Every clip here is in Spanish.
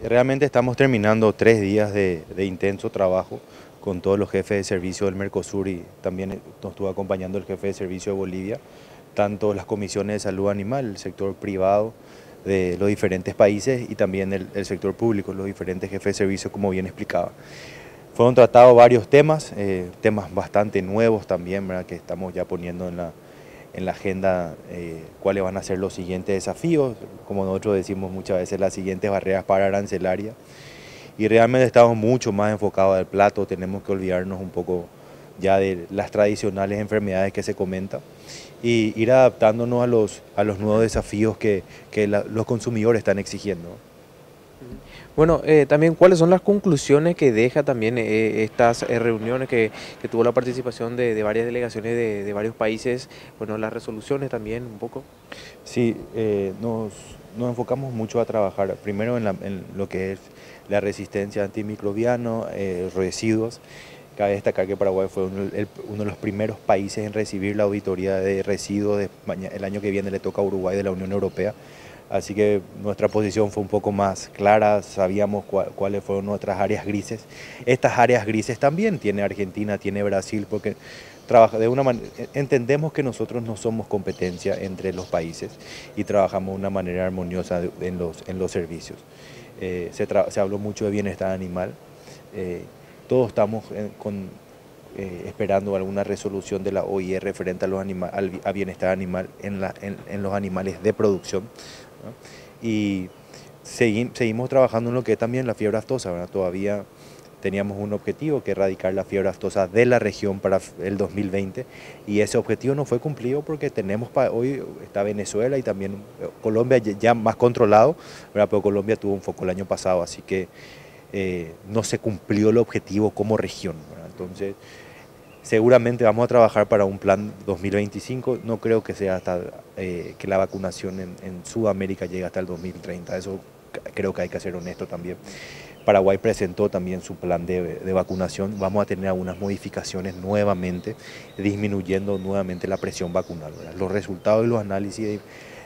realmente estamos terminando 3 días de intenso trabajo con todos los jefes de servicio del Mercosur y también nos estuvo acompañando el jefe de servicio de Bolivia, tanto las comisiones de salud animal, el sector privado de los diferentes países y también el sector público, los diferentes jefes de servicio, como bien explicaba. Fueron tratados varios temas, temas bastante nuevos también, ¿verdad?, que estamos ya poniendo en la agenda, cuáles van a ser los siguientes desafíos, como nosotros decimos muchas veces, las siguientes barreras para arancelaria. Y realmente estamos mucho más enfocados al plato, tenemos que olvidarnos un poco ya de las tradicionales enfermedades que se comentan y ir adaptándonos a los nuevos desafíos que los consumidores están exigiendo. Bueno, también cuáles son las conclusiones que deja también estas reuniones que tuvo la participación de varias delegaciones de varios países, bueno, las resoluciones también un poco. Sí, nos enfocamos mucho a trabajar primero en lo que es la resistencia antimicrobiana, residuos. Cabe destacar que Paraguay fue uno de los primeros países en recibir la auditoría de residuos. El año que viene le toca a Uruguay de la Unión Europea. Así que nuestra posición fue un poco más clara, sabíamos cuáles fueron nuestras áreas grises. Estas áreas grises también tiene Argentina, tiene Brasil, porque entendemos que nosotros no somos competencia entre los países y trabajamos de una manera armoniosa en los servicios. Se habló mucho de bienestar animal. Todos estamos esperando alguna resolución de la OIE referente a bienestar animal en los animales de producción, ¿no? Y seguimos trabajando en lo que es también la fiebre aftosa, ¿verdad? Todavía teníamos un objetivo, que es erradicar la fiebre aftosa de la región para el 2020, y ese objetivo no fue cumplido porque hoy está Venezuela y también Colombia ya más controlado, ¿verdad? Pero Colombia tuvo un foco el año pasado, así que no se cumplió el objetivo como región, ¿verdad? Entonces, seguramente vamos a trabajar para un plan 2025. No creo que sea hasta que la vacunación en Sudamérica llegue hasta el 2030. Eso creo que hay que ser honesto también. Paraguay presentó también su plan de vacunación. Vamos a tener algunas modificaciones nuevamente, disminuyendo nuevamente la presión vacunal, ¿verdad? Los resultados y los análisis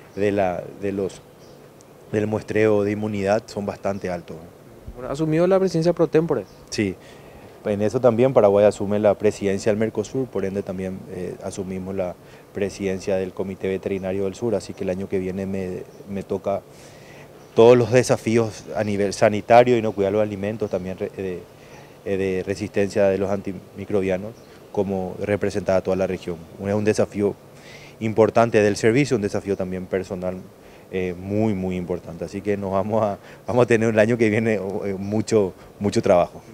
del muestreo de inmunidad son bastante altos. Bueno, asumió la presidencia pro tempore. Sí. En eso también Paraguay asume la presidencia del Mercosur, por ende también asumimos la presidencia del Comité Veterinario del Sur, así que el año que viene me toca todos los desafíos a nivel sanitario, inocuidad de los alimentos, también de resistencia de los antimicrobianos, como representar a toda la región. Es un desafío importante del servicio, un desafío también personal muy, muy importante. Así que vamos a tener el año que viene mucho trabajo.